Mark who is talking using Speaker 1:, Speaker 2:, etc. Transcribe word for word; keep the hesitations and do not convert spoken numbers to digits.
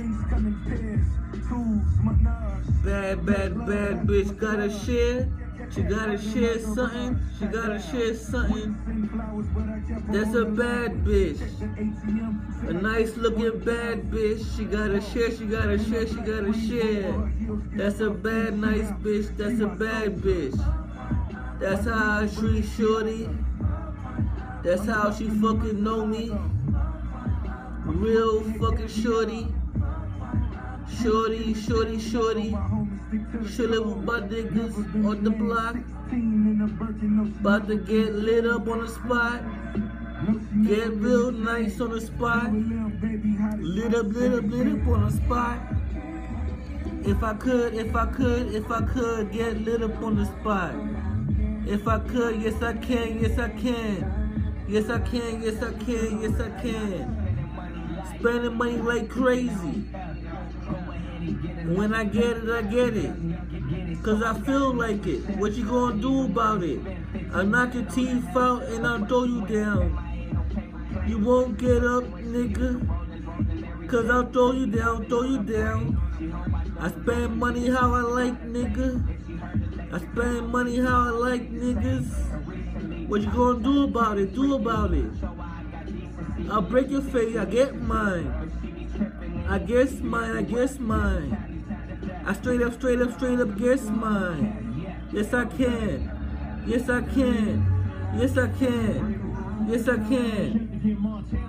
Speaker 1: Bad, bad, bad bitch gotta share. She gotta share something. She gotta share something. That's a bad bitch. A nice looking bad bitch. She gotta share. She gotta share. She gotta share. That's a bad nice bitch. That's a bad bitch. That's how I treat shorty. That's how she fucking know me. Real fucking shorty. Shorty, shorty, shorty. Chillin' with my niggas on the block. About to get lit up on the spot. Get real nice on the spot. Lit up, lit up, lit up on the spot. If I could, if I could, if I could get lit up on the spot. If I could, yes I can, yes I can. Yes I can, yes I can, yes I can. Spending money like crazy. When I get it, I get it. Cause I feel like it. What you gonna do about it? I knock your teeth out and I'll throw you down. You won't get up, nigga. Cause I'll throw you down, throw you down. I spend money how I like, nigga. I spend money how I like, niggas. What you gonna do about it? Do about it. I'll break your face, I get mine. I guess mine, I guess mine. I straight up, straight up, straight up guess mine. Yes I can. Yes I can. Yes I can. Yes I can.